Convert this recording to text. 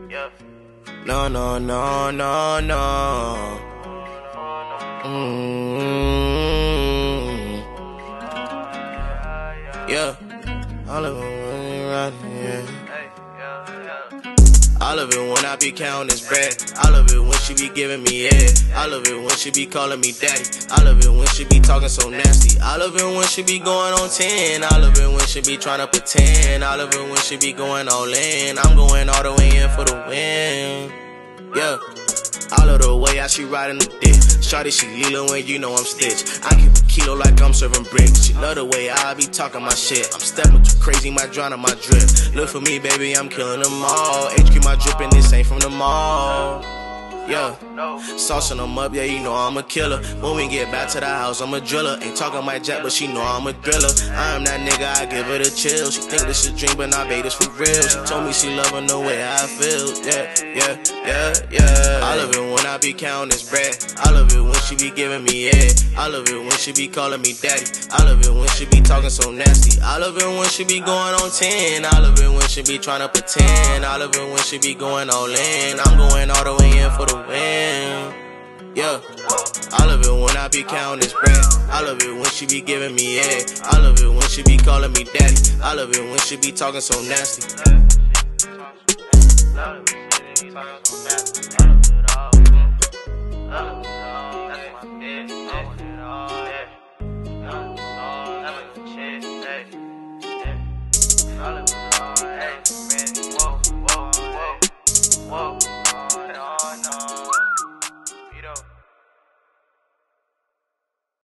No, no, no, no, no. Yeah, all of it when you ride, yeah. All of it when I be counting this bread. All of it when she be giving me head. All of it when she be calling me daddy. All of it when she be talking so nasty. All of it when she be going on 10. All of it when she be trying to pretend. All of it when she be going all in. I'm going all the way in for the win. Yeah. All of the way out she riding the dick. Shawty she Lilo when you know I'm Stitch. I keep a kilo like I'm serving bricks. She love the way I be talking my shit. I'm stepping too crazy, might drown in my drip. Look for me baby, I'm killing them all. HQ my drip and this ain't from the mall. Yeah, saucing them up, yeah, you know I'm a killer. When we get back to the house, I'm a driller. Ain't talking my jack, but she know I'm a thriller. I am that nigga, I give her the chill. She think this a dream, but I made this for real. She told me she loving the way I feel. Yeah. All of it when I be counting this bread. All of it when she be giving me head. All of it when she be calling me daddy. All of it when she be talking so nasty. All of it when she be going on 10. All of it when she be trying to pretend. All of it when she be going all in. I'm going all the way in for the win. Yeah, all of it when I be counting this bread. All of it when she be giving me head. All of it when she be calling me daddy. All of it when she be talking so nasty. All of it.